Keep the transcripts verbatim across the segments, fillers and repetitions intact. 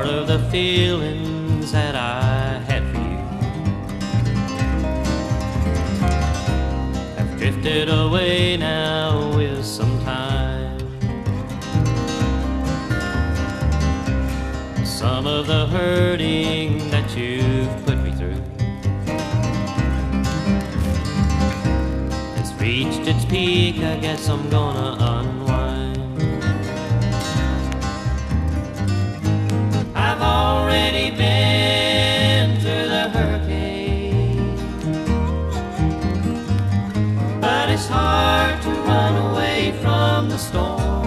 of the feelings that I had for you have drifted away now with some time. Some of the hurting that you've put me through has reached its peak. I guess I'm gonna unwind. I've already been through the hurricane, but it's hard to run away from the storm.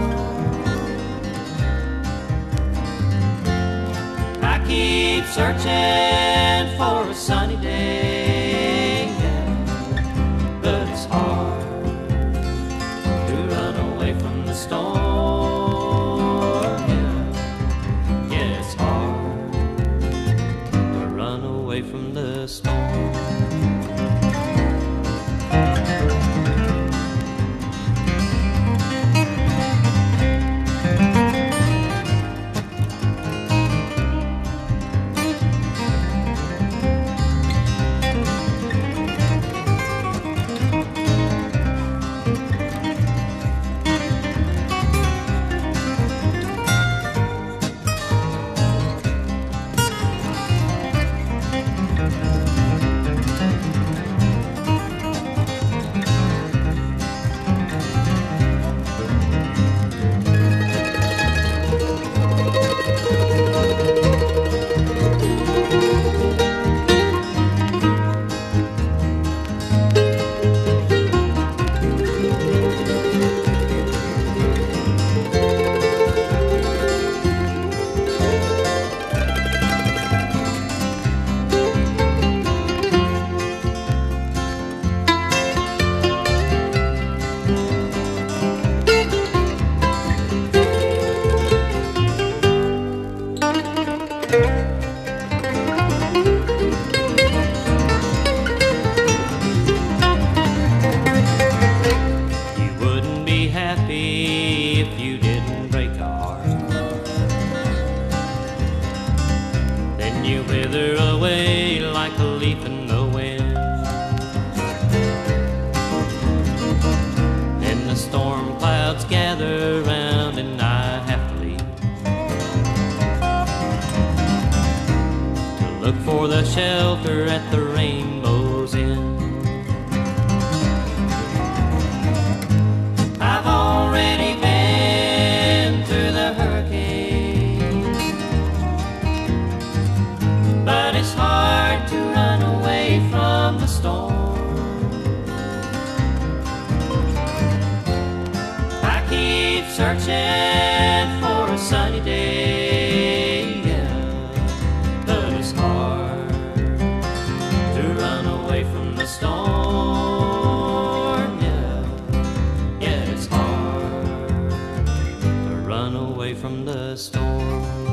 I keep searching for a sunny day, yeah, but it's hard to run away from the storm, yeah, yeah, it's hard to run away from the storm. If you didn't break a heart, then you wither away like a leaf in the wind. Then the storm clouds gather round and I have to leave to look for the shelter at the rainbow's end. I've already been through the hurricane, but it's hard to run away from the storm. I keep searching for a sunny day, yeah, but it's hard to run away from the storm, yeah, yeah, it's hard to run away from the storm.